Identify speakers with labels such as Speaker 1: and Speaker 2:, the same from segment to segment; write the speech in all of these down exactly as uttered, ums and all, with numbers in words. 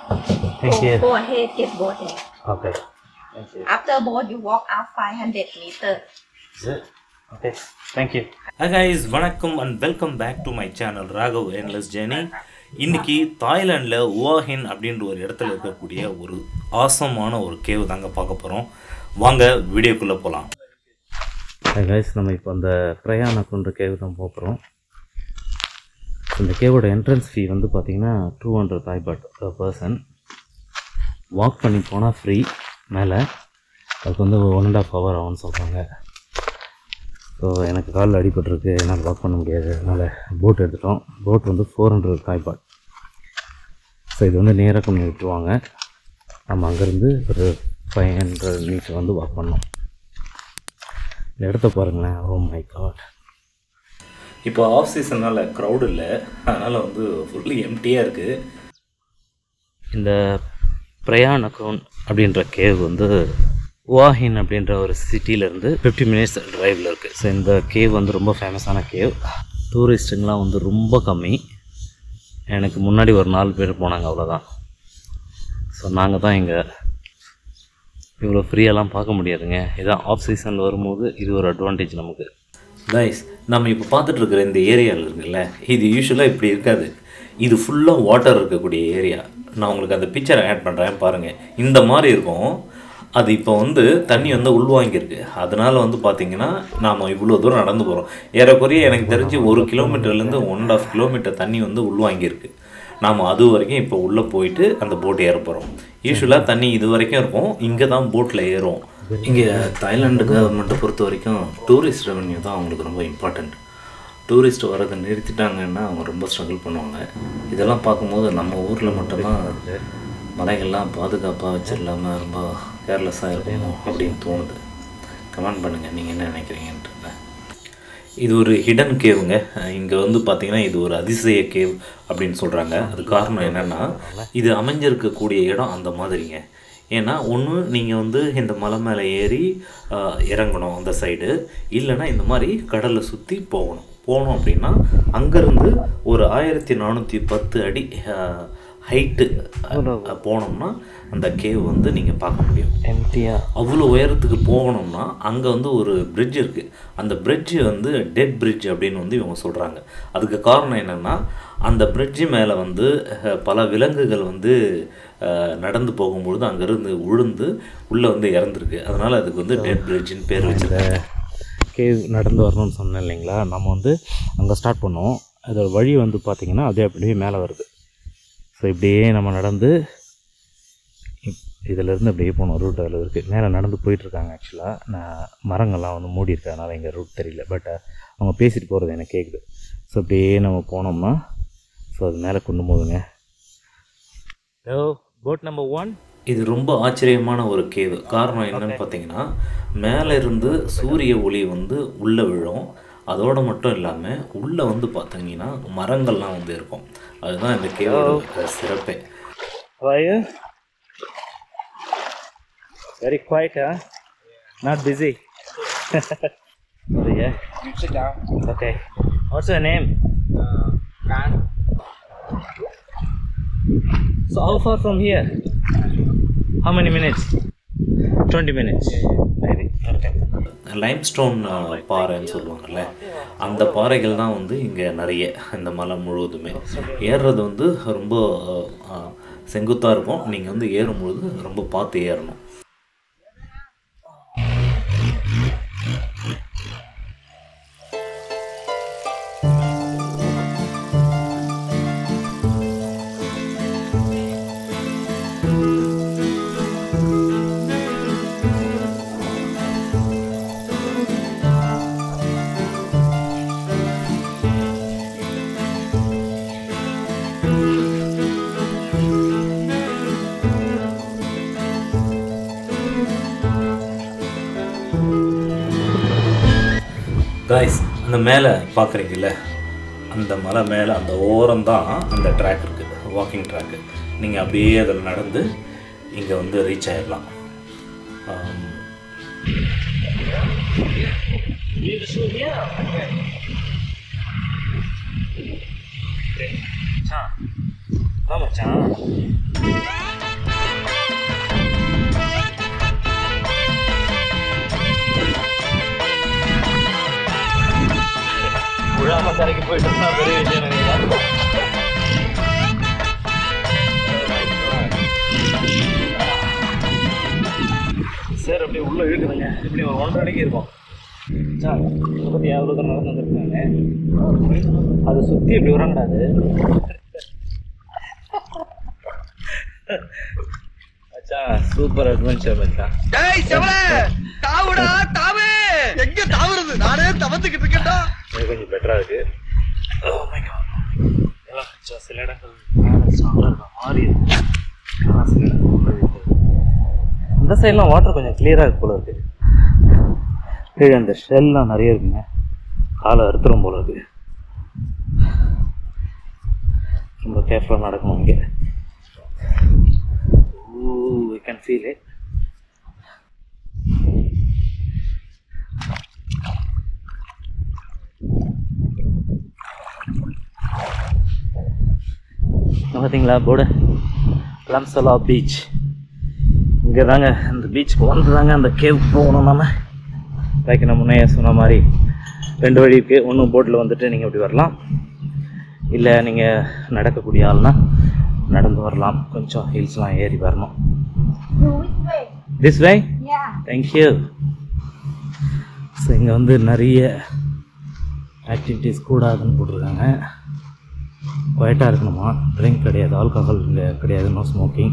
Speaker 1: Thank
Speaker 2: go,
Speaker 1: you.
Speaker 2: go ahead, get boarded.
Speaker 1: Okay. Thank you.
Speaker 2: After board, you walk out five hundred meters.
Speaker 1: Is it? Okay. Thank you.
Speaker 3: Hi guys, வணக்கம் and welcome back to my channel Raghav Endless Journey. இன்னைக்கு தாய்லாண்டில் உவாஹின் அப்படின்ற ஒரு இடத்துல இருக்கக்கூடிய ஒரு ஆசமான ஒரு cave தாங்க பார்க்க போகிறோம். வாங்க வீடியோக்குள்ளே போகலாம்.
Speaker 1: Hi guys, நம்ம இப்போ அந்த பிரயாணக்குன்ற கேவ் தான் போகிறோம். இந்த கேவோட என்ட்ரன்ஸ் ஃபீ வந்து பார்த்தீங்கன்னா டூ ஹண்ட்ரட் தாய் பாட் பர் பர்சன். வாக் பண்ணி போனால் ஃப்ரீ. மேலே அதுக்கு வந்து ஒன் அண்ட் ஆஃப் ஹவர் ஆகும்னு சொல்கிறாங்க. ஸோ எனக்கு காலில் அடிபட்டுருக்கு, என்னால் வாக் பண்ண முடியாது, அதனால் போட் எடுத்துட்டோம். போட் வந்து ஃபோர் ஹண்ட்ரட் தாய் பாட். ஸோ இது வந்து நேராக கொண்டு விட்டுருவாங்க. நம்ம அங்கேருந்து ஒரு ஃபைவ் ஹண்ட்ரட் மீட்டர் வந்து வாக் பண்ணோம். இந்த இடத்த பாருங்களேன். Oh my God.
Speaker 3: இப்போ ஆஃப் சீசனால் க்ரௌட் இல்லை, அதனால் வந்து ஃபுல்லி எம்டியாக இருக்குது.
Speaker 1: இந்த பிரயாணக்கோன் அப்படின்ற கேவ் வந்து உவாஹின் அப்படின்ற ஒரு சிட்டியிலேருந்து ஃபிஃப்டி மினிட்ஸ் ட்ரைவில் இருக்குது. ஸோ இந்த கேவ் வந்து ரொம்ப ஃபேமஸான கேவ். டூரிஸ்ட்டுங்கெலாம் வந்து ரொம்ப கம்மி. எனக்கு முன்னாடி ஒரு நாலு பேர் போனாங்க, அவ்வளோதான். ஸோ நாங்கள் தான் இங்கே இவ்வளோ ஃப்ரீயெல்லாம் பார்க்க முடியாதுங்க. இதான் ஆஃப் சீசனில் வரும்போது இது ஒரு அட்வான்டேஜ் நமக்கு.
Speaker 3: கைஸ், நம்ம இப்போ பார்த்துட்ருக்குற இந்த ஏரியாவில் இருக்குல்ல, இது யூஸ்வலாக இப்படி இருக்காது. இது ஃபுல்லாக வாட்டர் இருக்கக்கூடிய ஏரியா. நான் உங்களுக்கு அந்த பிக்சரை ஆட் பண்ணுறேன் பாருங்கள். இந்த மாதிரி இருக்கும். அது இப்போ வந்து தண்ணி வந்து உள்வாங்கியிருக்கு. அதனால் வந்து பார்த்திங்கன்னா நாம் இவ்வளோ தூரம் நடந்து போகிறோம். ஏறக்குறைய எனக்கு தெரிஞ்சு ஒரு கிலோமீட்டர்லேருந்து ஒன் அண்ட் ஆஃப் கிலோமீட்டர் தண்ணி வந்து உள்வாங்கியிருக்கு. நாம் அது வரைக்கும் இப்போ உள்ளே போயிட்டு அந்த போட்டு ஏற போகிறோம். யூஸ்வலாக தண்ணி இது வரைக்கும் இருக்கும், இங்கே தான் போட்டில் ஏறும். இங்கே தாய்லாண்டு கவர்மெண்ட்டை பொறுத்த வரைக்கும் டூரிஸ்ட் ரெவன்யூ தான் அவங்களுக்கு ரொம்ப இம்பார்ட்டண்ட். டூரிஸ்ட் வரதை நிறுத்திட்டாங்கன்னா அவங்க ரொம்ப ஸ்ட்ரகிள் பண்ணுவாங்க. இதெல்லாம் பார்க்கும்போது நம்ம ஊரில் மட்டும்தான் மலைகள்லாம் பாதுகாப்பாக வச்சிடலாமல் ரொம்ப கேர்லெஸ்ஸாக இருக்கணும் அப்படின்னு தோணுது. கமெண்ட் பண்ணுங்கள் நீங்கள் என்ன நினைக்கிறீங்கன்ட்டு. இது ஒரு ஹிடன் கேவுங்க. இங்கே வந்து பார்த்திங்கன்னா இது ஒரு அதிசய கேவ் அப்படின்னு சொல்கிறாங்க. அது காரணம் என்னென்னா, இது அமைஞ்சிருக்கக்கூடிய இடம் அந்த மாதிரிங்க. ஏன்னா ஒன்று நீங்கள் வந்து இந்த மலை மேலே ஏறி இறங்கணும் அந்த சைடு, இல்லைன்னா இந்த மாதிரி கடலை சுற்றி போகணும். போனோம் அப்படின்னா அங்கேருந்து ஒரு ஆயிரத்தி நானூற்றி பத்து அடி ஹைட்டு போனோம்னா அந்த கேவ் வந்து நீங்கள் பார்க்க முடியும்.
Speaker 1: எம்டியாக
Speaker 3: அவ்வளோ உயரத்துக்கு போகணும்னா அங்கே வந்து ஒரு பிரிட்ஜ் இருக்குது. அந்த பிரிட்ஜு வந்து டெட் பிரிட்ஜ் அப்படின்னு வந்து இவங்க சொல்கிறாங்க. அதுக்கு காரணம் என்னென்னா, அந்த பிரிட்ஜு மேலே வந்து பல விலங்குகள் வந்து நடந்து போகும்பொழுது அங்கேருந்து உழுந்து உள்ளே வந்து இறந்துருக்கு. அதனால் அதுக்கு வந்து டெட் பிரிட்ஜின்னு பேர் வச்சுருக்காங்க.
Speaker 1: கேவ் நடந்து வரணும்னு சொன்னேன் இல்லைங்களா, நம்ம வந்து அங்கே ஸ்டார்ட் பண்ணோம். அதோட வழி வந்து பார்த்திங்கன்னா அதே அப்படியே மேலே வருது. ஸோ இப்படியே நம்ம நடந்து இதிலேருந்து அப்படியே போனோம். ரூட் அதில் இருக்குது. மேலே நடந்து போயிட்டுருக்காங்க. ஆக்சுவலாக நான் மரங்கள்லாம் வந்து மூடி இருக்கேன், அதனால் எங்கள் ரூட் தெரியல. பட் அவங்க பேசிட்டு போகிறது எனக்கு கேட்குது. ஸோ அப்படியே நம்ம போனோம்னா ஸோ அது மேலே கொண்டு போகுதுங்க. Hello, boat number one.
Speaker 3: இது ரொம்ப ஆச்சரியமான ஒரு கேவ். காரணம் என்னன்னு பார்த்தீங்கன்னா, மேலே இருந்து சூரிய ஒளி வந்து உள்ளே விழும். அதோடு மட்டும் இல்லாமல் உள்ளே வந்து பார்த்தீங்கன்னா மரங்கள்லாம் வந்து இருக்கும். அதுதான் இந்த கேவோட சிறப்பே.
Speaker 1: Very quiet, huh? Not busy. Yeah.
Speaker 4: Sit down.
Speaker 1: Okay. What's your name?
Speaker 4: Uh, Kan.
Speaker 1: So how far from here? How many minutes? twenty minutes. Maybe. Okay.
Speaker 3: Limestone பாறைன்னு சொல்லுவாங்கள்ல, அந்த பாறைகள் தான் வந்து இங்கே நிறைய இந்த மலை முழுவதுமே. ஏறுறது வந்து ரொம்ப செங்குத்தாக இருக்கும். நீங்கள் வந்து ஏறும்பொழுது ரொம்ப பார்த்து ஏறணும். கைஸ், அந்த மேலே பார்க்குறீங்கல்ல, அந்த மலை மேலே அந்த ஓரம் தான் அந்த ட்ராக் இருக்குது, வாக்கிங் ட்ராக்கு. நீங்கள் அப்படியே அதில் நடந்து இங்கே வந்து ரீச் ஆகிடலாம்.
Speaker 1: மச்சான் கரைக்கு போயிட்டு இருந்தா பெரிய விஷயம் நினைக்கிறேன். சார் அப்படியே உள்ள இருக்குதுங்க. இப்படி ஒரு ஒன்றரை அடிக்கு இருக்கும். சார் இதை பற்றி எவ்வளோ தூரம் நடந்து வந்துருக்காங்க. அதை சுற்றி இப்படி வரக்கூடாது. மச்சான் சூப்பர் அட்வென்ச்சர் மச்சான்.
Speaker 5: டேய் செவல தாவுடா தாவு எங்க தாவுறது நானே தவத்துக்கிட்டு இருக்கேன்டா.
Speaker 1: இது கொஞ்சம் பெட்டராக இருக்கு. Oh my god. எல்லாம் கொஞ்சம் சில இடங்கள் ஸ்ட்ராங்காக இருக்க மாதிரி இருக்கு. ஆனால் சில இடங்கள் இந்த சைட்லாம் வாட்டர் கொஞ்சம் கிளியராக இருக்கு போல இருக்கு. கீழே அந்த ஷெல்லாம் நிறைய இருக்குங்க. காலை அறுத்துரும் போல இருக்கு. ரொம்ப கேர்ஃபுல்லாக நடக்கணும் இங்கே. Ooh, I can feel it. பார்த்தீங்களா போர்டு லம்சலா பீச். இங்கே தாங்க அந்த பீச்சுக்கு வந்து தாங்க அந்த கேவ் போகணும். நம்ம லைக் நான் முன்னே சொன்ன மாதிரி ரெண்டு வழி இருக்குது. ஒன்று போட்டில் வந்துட்டு நீங்கள் இப்படி வரலாம், இல்லை நீங்கள் நடக்கக்கூடிய ஆள்னா நடந்து வரலாம். கொஞ்சம் ஹில்ஸ்லாம் ஏறி வரணும். This way thank you. ஸோ இங்கே வந்து நிறைய ஆக்டிவிட்டீஸ் கூடாதுன்னு போட்டிருக்காங்க. குவைட்டாக இருக்கணுமா, ட்ரிங்க் கிடையாது, ஆல்கஹால் இங்கே கிடையாது, no smoking,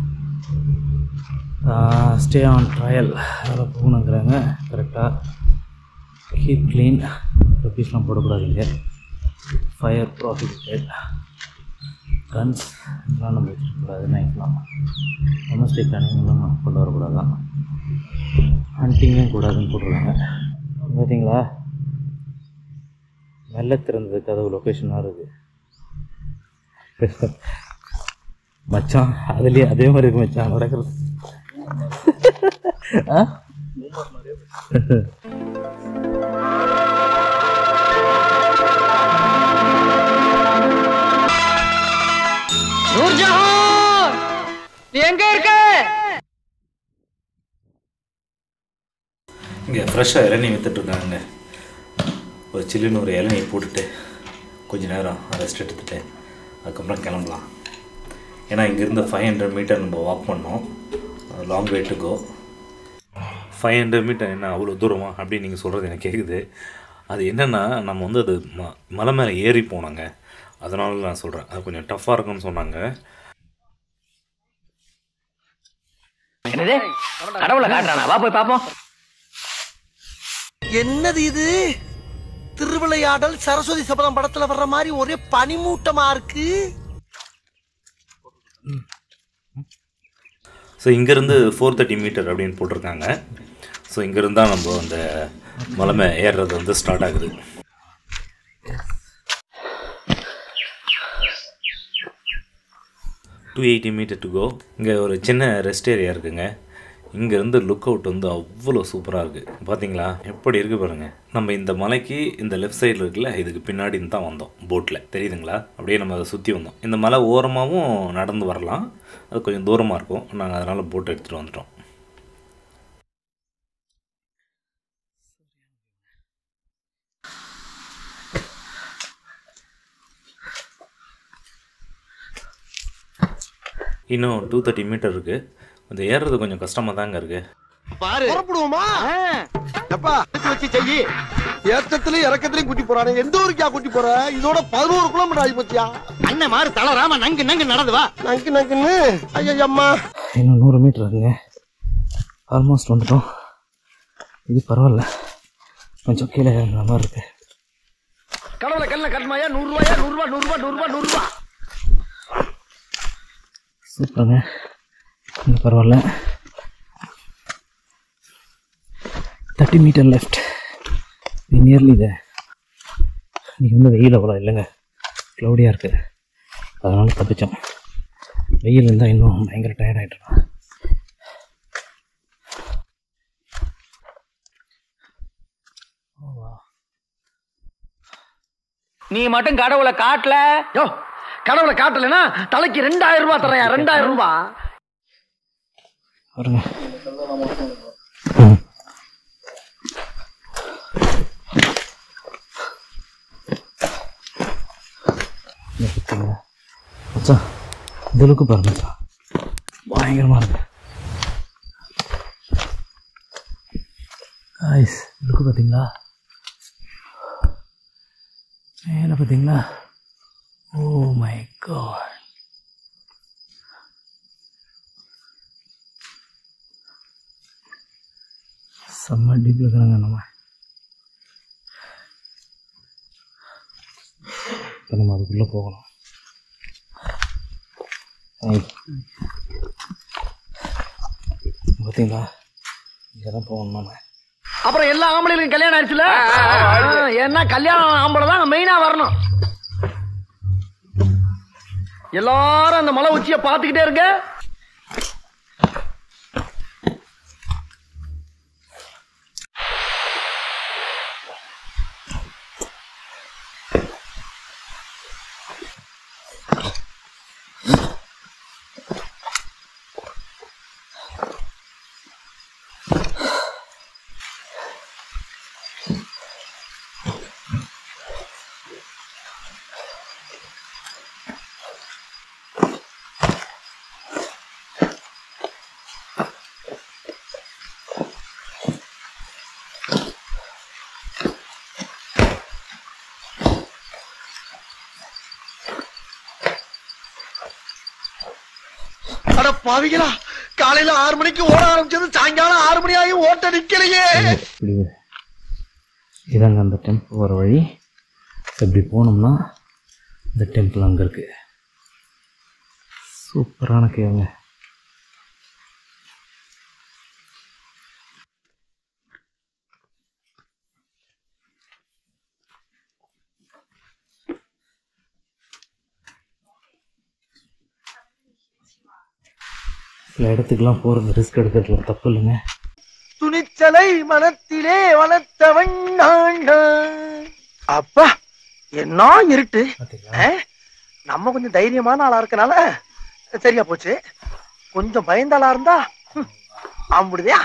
Speaker 1: stay on trail அதெல்லாம் போகணுங்கிறாங்க. கரெக்டாக கீப் க்ளீன், ருப்பீஸ்லாம் போடக்கூடாது இங்கே. ஃபயர் ப்ராஃபிட்டட், கன்ஸ் இதெல்லாம் நம்ம வச்சுருக்கக்கூடாது. நைட்லாம் டொமஸ்டிக் அனிமல்லாம் கொண்டு வரக்கூடாதான், ஹண்டிங்கும் கூடாதுன்னு போட்டுருக்காங்க. பார்த்தீங்களா மெல்ல திறந்தது கதவு லொக்கேஷனாக இருக்குது மச்சான். அதுலேயே அதே மாதிரி இருக்கு மச்சான் நடக்கிறது. ஆ
Speaker 5: நூர்ஜஹான் நீ எங்க இருக்க?
Speaker 3: இங்கே ஃப்ரெஷ்ஷாக இளநீ விற்றுட்ருக்காங்க. ஒரு சில்லுன்னு ஒரு இளநீ போட்டுட்டு கொஞ்சம் நேரம் ரெஸ்ட் எடுத்துகிட்டு அதுக்கப்புறம் கிளம்பலாம். ஏன்னா இங்கேருந்து ஃபைவ் ஹண்ட்ரட் மீட்டர் நம்ம வாக் பண்ணோம். Long way to go. Five hundred metre என்ன அவ்வளோ தூரமா அப்படின்னு நீங்கள் சொல்கிறது எனக்கு கேட்குது. அது என்னென்னா நம்ம வந்து அது ம மலை மேலே ஏறி போனாங்க, அதனால நான் சொல்கிறேன் அது கொஞ்சம் டஃப்பாக இருக்குன்னு சொன்னாங்க.
Speaker 5: என்னது கடவுளை காட்டுறானா? வா போய் பாப்போம்.
Speaker 6: என்னது இது? திருவிளையாடல் சரஸ்வதி சபதம் படத்துல வர்ற மாதிரி ஒரே பனிமூட்டமா இருக்கு.
Speaker 3: ஸோ இங்கேருந்து ஃபோர் தேர்ட்டி மீட்டர் அப்படின்னு போட்டிருக்காங்க. ஸோ இங்கேருந்து தான் நம்ம அந்த மலை ஏறுறது வந்து ஸ்டார்ட் ஆகுது. Two eighty metre to go. இங்கே ஒரு சின்ன ரெஸ்ட் ஏரியா இருக்குங்க. இங்கேருந்து லுக் அவுட் வந்து அவ்வளோ சூப்பராக இருக்குது. பார்த்தீங்களா எப்படி இருக்குது பாருங்கள். நம்ம இந்த மலைக்கு இந்த லெஃப்ட் சைடில் இருக்குல்ல, இதுக்கு பின்னாடி தான் வந்தோம் போட்டில், தெரியுதுங்களா? அப்படியே நம்ம அதை சுற்றி வந்தோம். இந்த மலை ஓரமாகவும் நடந்து வரலாம், அது கொஞ்சம் தூரமாக இருக்கும். நாங்கள் அதனால் போட் எடுத்துகிட்டு வந்துட்டோம். இன்னும் டூ தேர்ட்டி மீட்டர் இருக்குது. அந்த ஏறுறது கொஞ்சம் கஷ்டமாக தாங்க இருக்குது.
Speaker 6: பாரு புறப்படுவோமா? எப்பா வச்சு செய்யி. ஏற்றத்திலையும் இறக்கத்திலையும் கூட்டி போறானே, எந்த ஊருக்கா கூட்டி போற? இதோட பதினோரு கிலோமீட்டர் ஆகி போச்சியா? அண்ணன் மாறு தளராம நங்கு நங்கு நடந்து வா. நங்கு நங்குன்னு ஐயா அம்மா.
Speaker 1: இன்னும் நூறு மீட்டர் இருக்குங்க. ஆல்மோஸ்ட் வந்துட்டோம். இது பரவாயில்ல, கொஞ்சம் கீழே இறங்குற மாதிரி இருக்கு.
Speaker 6: கடவுளை கல்ல கட்டமாயா? நூறு ரூபாயா? நூறு ரூபா நூறு ரூபா நூறு ரூபா நூறு ரூபா.
Speaker 1: சூப்பருங்க, இது பரவாயில்ல. Thirty metre left. நியர்லி இது. இன்றைக்கி வந்து வெயில் அவ்வளோ இல்லைங்க, க்ளௌடியாக இருக்குது, அதனால் தப்பிச்சோம். வெயில் இருந்தால் இன்னும் பயங்கர டயர்ட் ஆகிட்டோம்.
Speaker 5: நீ மட்டும் கடவுளை காட்டல. யோ கடவுளை காட்டலனா தலைக்கு ரெண்டாயிரம் ரூபாய் தரையா? ரெண்டாயிரம் ரூபாய்
Speaker 1: வருங்க. மச்சான் இந்த லுக்கு பாருங்க மச்சான், பயங்கரமாக இருக்கு. காய்ஸ் லுக்கு பார்த்தீங்களா, மேலே பார்த்தீங்களா? ஓ மை காட், செம்ம டீப்பில் இருக்கிறாங்க நம்ம. இப்போ நம்ம அதுக்குள்ளே போகணும். பார்த்தீங்களா, இங்கே தான் போகணும் நம்ம.
Speaker 5: அப்புறம் எல்லா ஆம்பளைகளுக்கும் கல்யாணம் ஆயிடுச்சுல, ஏன்னா கல்யாணம் ஆம்பளை தான் மெயினா வரணும். எல்லாரும் அந்த மலை உச்சியை பார்த்துக்கிட்டே இருக்க.
Speaker 6: அட பாவிகளா, காலையில ஆறு மணிக்கு ஓட ஆரம்பிச்சது சாயங்காலம் ஆறு மணி ஆகி ஓட்ட நிக்கலையே.
Speaker 1: இதாங்க அந்த டெம்பிள் வர வழி. இப்படி போனோம்னா இந்த டெம்பிள் அங்கே இருக்கு. சூப்பரான கேவுங்க. சில இடத்துக்குலாம் போகிறது ரிஸ்க் எடுக்கிறதுல தப்பு இல்லைங்க.
Speaker 6: துணிச்சலை மனத்திலே வளர்த்தவன் நான். அப்பா என்ன இருட்டு. நம்ம கொஞ்சம் தைரியமான ஆளா இருக்கனால சரியா போச்சு. கொஞ்சம் பயந்த ஆளா இருந்தா ஆம்பிடுதியா.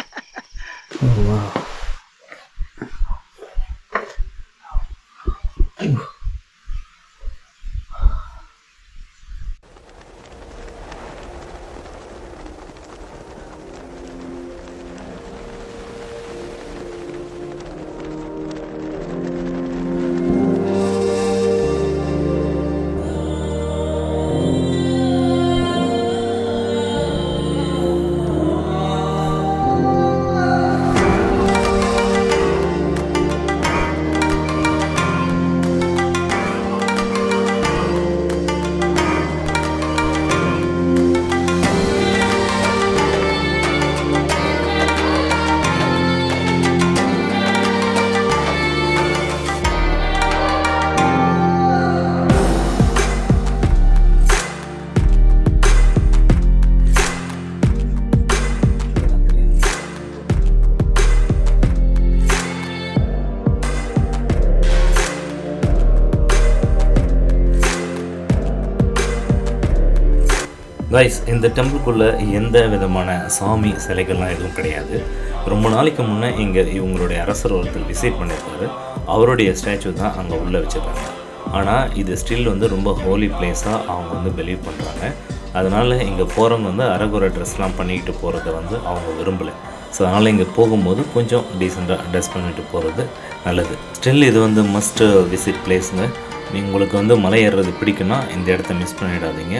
Speaker 3: கைஸ், இந்த டெம்பிள்குள்ளே எந்த விதமான சாமி சிலைகள்லாம் எதுவும் கிடையாது. ரொம்ப நாளைக்கு முன்னே இங்கே இவங்களுடைய அரசர் ஒருத்தர் விசிட் பண்ணியிருக்காரு. அவருடைய ஸ்டாச்சு தான் அங்கே உள்ளே வச்சுருக்காங்க. ஆனால் இது ஸ்டில் வந்து ரொம்ப ஹோலி பிளேஸாக அவங்க வந்து பிலீவ் பண்ணுறாங்க. அதனால் இங்கே போகிறவங்க வந்து அரகுர ட்ரெஸ்லாம் பண்ணிக்கிட்டு போகிறத வந்து அவங்க விரும்பலை. ஸோ அதனால் இங்கே போகும்போது கொஞ்சம் டீசெண்டாக ட்ரெஸ் பண்ணிட்டு போகிறது நல்லது. ஸ்டில் இது வந்து மஸ்ட் விசிட் பிளேஸுங்க. உங்களுக்கு வந்து மலை ஏறுறது பிடிக்குன்னா இந்த இடத்த மிஸ் பண்ணிடாதீங்க.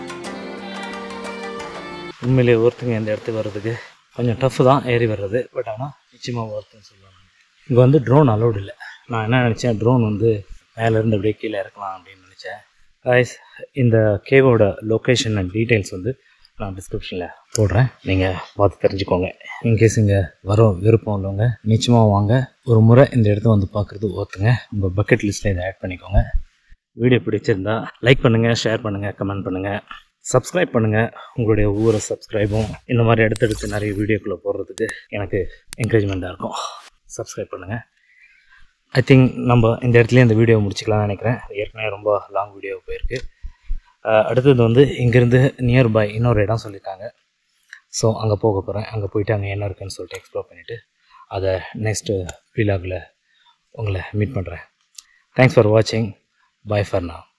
Speaker 1: உண்மையிலே ஒருத்தங்க இந்த இடத்துக்கு வர்றதுக்கு கொஞ்சம் டஃப்பு தான் ஏறி வர்றது. பட் ஆனால் நிச்சயமாக ஒருத்தன்னு சொல்லுவாங்க. இங்கே வந்து ட்ரோன் அலௌடு இல்லை. நான் என்ன நினச்சேன், ட்ரோன் வந்து மேலேருந்து அப்படியே கீழே இறக்கலாம் அப்படின்னு நினச்சேன். காய்ஸ், இந்த கேவோட லொக்கேஷன் அண்ட் டீட்டெயில்ஸ் வந்து நான் டிஸ்கிரிப்ஷனில் போடுறேன், நீங்கள் பார்த்து தெரிஞ்சுக்கோங்க. இன்கேஸ் இங்கே வர விருப்பம் உள்ளவங்க நிச்சயமாக வாங்க. ஒரு முறை இந்த இடத்த வந்து பார்க்குறது ஓத்துங்க. உங்கள் பக்கெட் லிஸ்ட்டில் இதை ஆட் பண்ணிக்கோங்க. வீடியோ பிடிச்சிருந்தா லைக் பண்ணுங்கள், ஷேர் பண்ணுங்கள், கமெண்ட் பண்ணுங்கள், சப்ஸ்கிரைப் பண்ணுங்கள். உங்களுடைய ஒவ்வொரு சப்ஸ்கிரைபும் இந்த மாதிரி அடுத்தடுத்து நிறைய வீடியோக்குள்ளே போடுறதுக்கு எனக்கு என்கரேஜ்மெண்ட்டாக இருக்கும். சப்ஸ்கிரைப் பண்ணுங்கள். ஐ திங்க் நம்ம இந்த இடத்துலேயே இந்த வீடியோ முடிச்சிக்கலாம்னு நினைக்கிறேன். ஏற்கனவே ரொம்ப லாங் வீடியோ போயிருக்கு. அடுத்தது வந்து இங்கேருந்து நியர்பை இன்னொரு இடம் சொல்லியிருக்காங்க. ஸோ அங்கே போக போகிறேன். அங்கே போயிட்டு அங்கே என்ன இருக்குன்னு சொல்லிட்டு எக்ஸ்ப்ளோர் பண்ணிவிட்டு அதை நெக்ஸ்ட்டு வீலாகில் உங்களை மீட் பண்ணுறேன். தேங்க்ஸ் ஃபார் வாட்சிங். Bye for now.